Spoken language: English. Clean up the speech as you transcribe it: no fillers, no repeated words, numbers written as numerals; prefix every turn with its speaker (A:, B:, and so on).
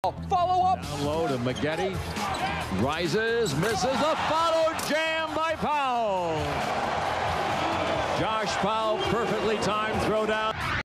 A: Follow up.
B: Down low to Maggette. Rises, misses the follow jam by Powell. Josh Powell, perfectly timed throw down.